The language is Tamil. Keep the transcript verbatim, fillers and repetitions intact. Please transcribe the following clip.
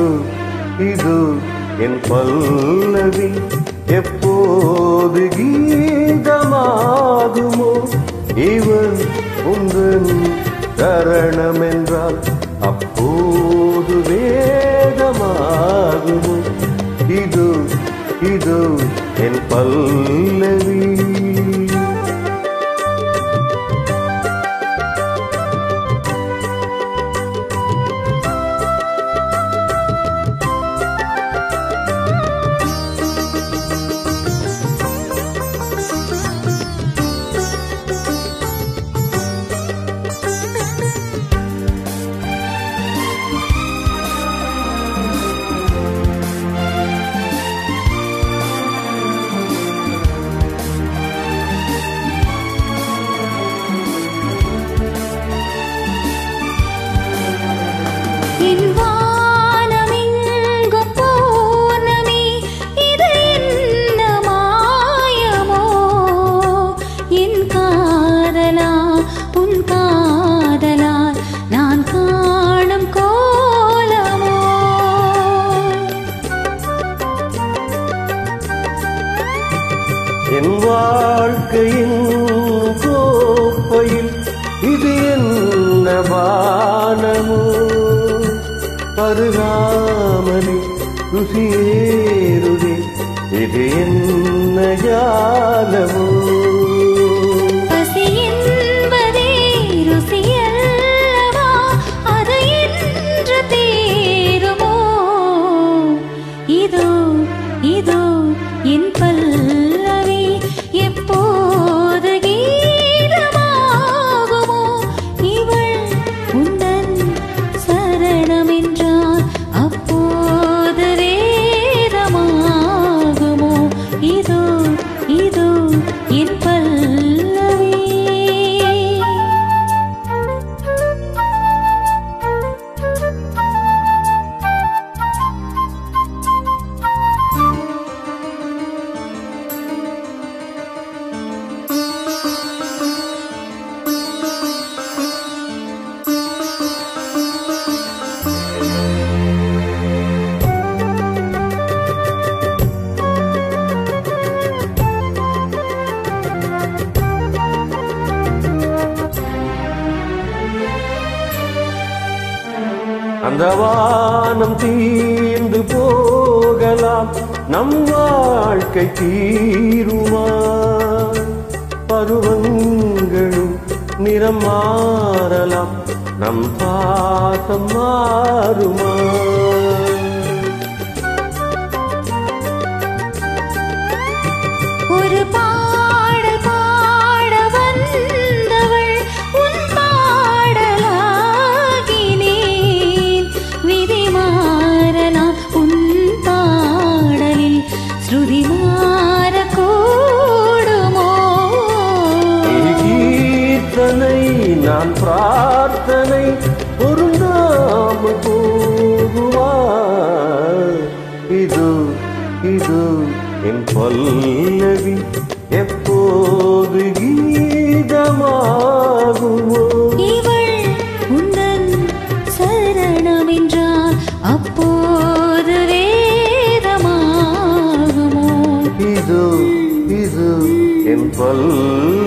இது என் பல்லவி எப்போது கீதமாகுமோ இவன் உந்தன் சரணம் என்றால் அப்போது வேதமாகுமோ இது இது என் பல்லவி என் வாழ்க்கையின் கோப்பையில் இது என்ன பானமோ பருகாமலே ருசியேறுதே இது என்ன ஜாலமோ அந்த வானம் தீர்ந்து போகலாம் நம் வாழ்க்கை தீருமா பருவங்களும் நிறம் மாறலாம் நம் பாசம் மாறுமா ஒரு பாடல் பாட வந்தவள் உன் பாடலாகினேன் விதி மாறலாம் உன் பாடலில் ஸ்ருதி மாறக்கூடுமோ கீர்த்தனை நான் பிரார்த்தனை பொருந்தாமல் போகுமா இது இது என் பல்லவி எப்போது கீதமாகுமோ இவள் உந்தன் சரணம் என்றால் அப்போது வேதமாகுமோ இது இது என் பல்லவி